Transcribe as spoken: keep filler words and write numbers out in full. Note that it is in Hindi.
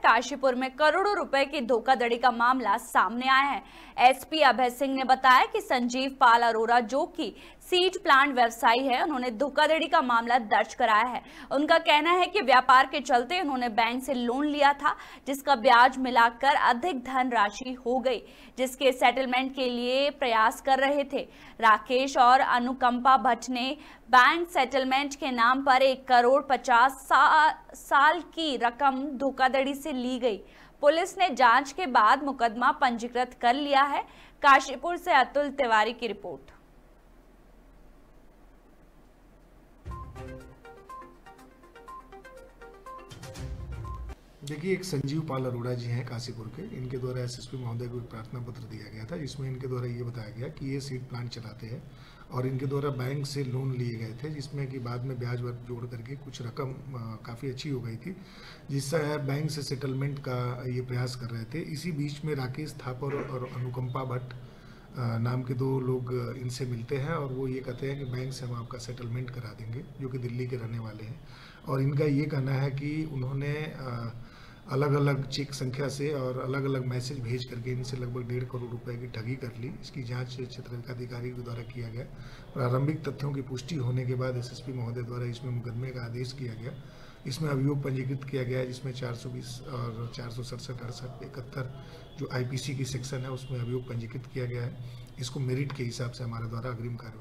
काशीपुर में करोड़ों रुपए की धोखाधड़ी का मामला सामने आया है। एसपी अभय सिंह ने बताया कि संजीव पाल अरोरा, जो कि सीड प्लांट व्यवसायी है, उन्होंने धोखाधड़ी का मामला दर्ज कराया है। उनका कहना है कि व्यापार के चलते उन्होंने बैंक से लोन लिया था, जिसका ब्याज मिलाकर अधिक धन राशि हो गई, जिसके सेटलमेंट के लिए प्रयास कर रहे थे। राकेश और अनुकंपा भट्ट ने बैंक सेटलमेंट के नाम पर एक करोड़ पचास सा, साल की रकम धोखाधड़ी से ली गई। पुलिस ने जांच के बाद मुकदमा पंजीकृत कर लिया है। काशीपुर से अतुल तिवारी की रिपोर्ट। देखिए, एक संजीव पाल अरोड़ा जी हैं काशीपुर के। इनके द्वारा एसएसपी महोदय को एक प्रार्थना पत्र दिया गया था, जिसमें इनके द्वारा ये बताया गया कि ये सीड प्लांट चलाते हैं और इनके द्वारा बैंक से लोन लिए गए थे, जिसमें कि बाद में ब्याज वर्ग जोड़ करके कुछ रकम काफ़ी अच्छी हो गई थी, जिससे बैंक से सेटलमेंट का ये प्रयास कर रहे थे। इसी बीच में राकेश थापर और अनुकंपा भट्ट नाम के दो लोग इनसे मिलते हैं और वो ये कहते हैं कि बैंक से हम आपका सेटलमेंट करा देंगे, जो कि दिल्ली के रहने वाले हैं। और इनका ये कहना है कि उन्होंने अलग अलग चेक संख्या से और अलग अलग मैसेज भेज करके इनसे लगभग डेढ़ करोड़ रुपए की ठगी कर ली। इसकी जांच क्षेत्र अधिकारी के द्वारा किया गया। प्रारंभिक तथ्यों की पुष्टि होने के बाद एसएसपी महोदय द्वारा इसमें मुकदमे का आदेश किया गया। इसमें अभियोग पंजीकृत किया गया है, जिसमें चार सौ बीस और चार सौ सड़सठ अड़सठ इकहत्तर जो आईपीसी की सेक्शन है, उसमें अभियोग पंजीकृत किया गया है। इसको मेरिट के हिसाब से हमारे द्वारा अग्रिम कार्रवाई